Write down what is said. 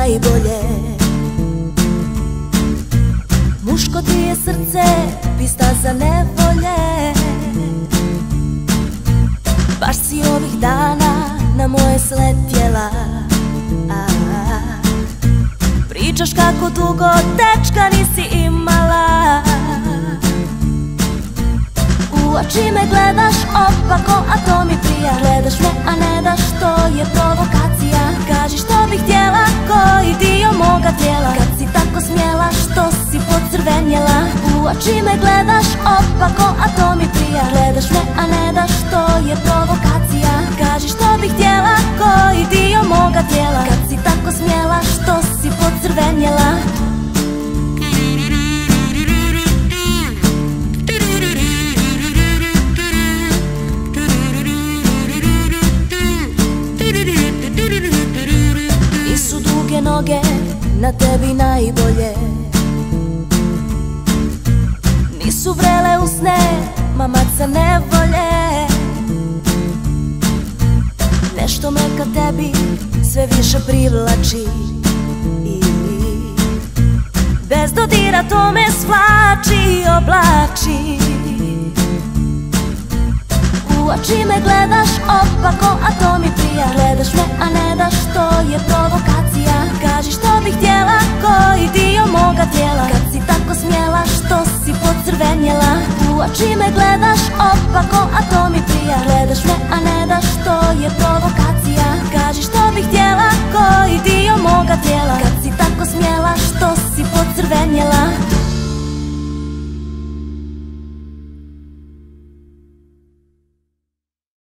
najbolje. Muško ti je srce, pista za nevolje. Baš si ovih dana na moje sletjela. Pričaš kako dugo dečka nisi imala. U oči me gledaš opako, a to mi prija. Gledaš me, a ne daš, to je provokacija. Kaži što bih htjela, koji dio moga tijela. Kad si tako smjela, što si pocrvenjela. U oči me gledaš opako, a to mi prija. Gledaš me, a ne daš, to je provokacija. Kaži što bih htjela, koji dio moga tijela. Kad si tako smjela, što si pocrvenjela. Nisu duge noge na tebi najbolje. Nisu vrele usne, mamaca nevolje. Nešto me ka tebi sve više privlači. Bez dodira to me svlači i oblači. U oči me gledaš opako, a to mi prija. Gledaš me, a ne daš, to je provokacija. Kaži što bih htjela, koji dio moga tijela. Kad si tako smjela, što si pocrvenjela. U oči me gledaš opako, a to mi prija. Gledaš me, a ne daš, to je provokacija. Kaži što bih htjela, koji dio moga tijela. Kad si tako smjela, što si pocrvenjela.